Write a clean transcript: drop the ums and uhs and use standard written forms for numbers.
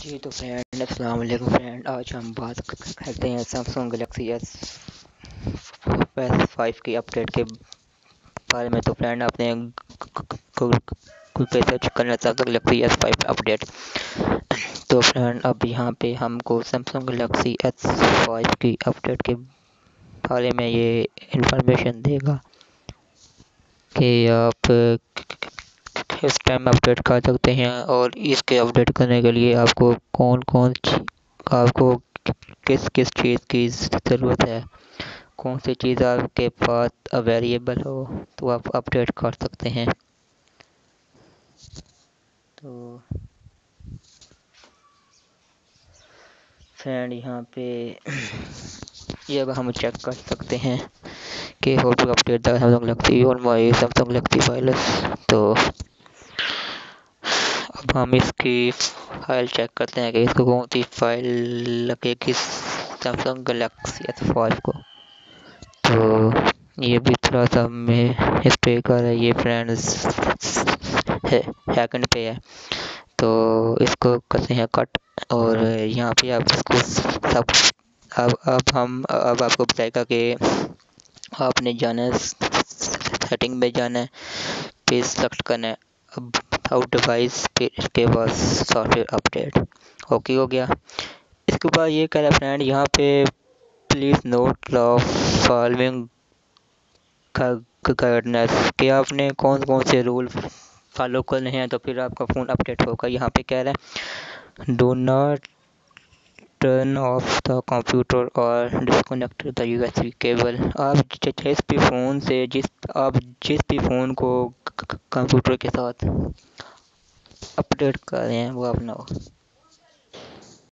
जी तो फ्रेंड अस्सलाम वालेकुम फ्रेंड, आज हम बात करते हैं सैमसंग गैलेक्सी S5 की अपडेट के बारे में। तो फ्रेंड आपने गूगल सर्च करना सैमसंग गैलेक्सी S5 अपडेट। तो फ्रेंड अब यहाँ पे हमको सैमसंग गैलेक्सी S5 की अपडेट के बारे में ये इंफॉर्मेशन देगा कि आप इस टाइम अपडेट कर सकते हैं, और इसके अपडेट करने के लिए आपको आपको किस किस चीज़ की ज़रूरत है, कौन सी चीज़ आपके पास अवेलेबल हो तो आप अपडेट कर सकते हैं। तो फ्रेंड यहाँ पे ये अब हम चेक कर सकते हैं कि how to update the Samsung Galaxy on my Samsung Galaxy wireless. तो अब हम इसकी फाइल चेक करते हैं कि इसको कौन सी फाइल लगेगी सैमसंग गैलेक्सी S5 को। तो ये भी थोड़ा सा में इस पे कर है, ये फ्रेंड्स है सेकंड पे है, तो इसको करते हैं कट। और यहाँ पे आप इसको सब अब आपको बताएगा कि आपने जाना है सेटिंग में, जाना है, पेज सेलेक्ट करना है, अब आउट डिवाइस, फिर इसके बाद सॉफ्टवेयर अपडेट। ओके हो गया। इसके बाद ये कह रहा है फ्रेंड यहाँ पे please note the following guidance कि आपने कौन कौन से रूल फॉलो करने हैं तो फिर आपका फ़ोन अपडेट होगा। यहाँ पे कह रहा है do not turn off the computer और डिस्कनेक्ट द USB केबल। आप जिस भी फ़ोन से जिस भी फ़ोन को कंप्यूटर के साथ अपडेट कर रहे हैं वो अपना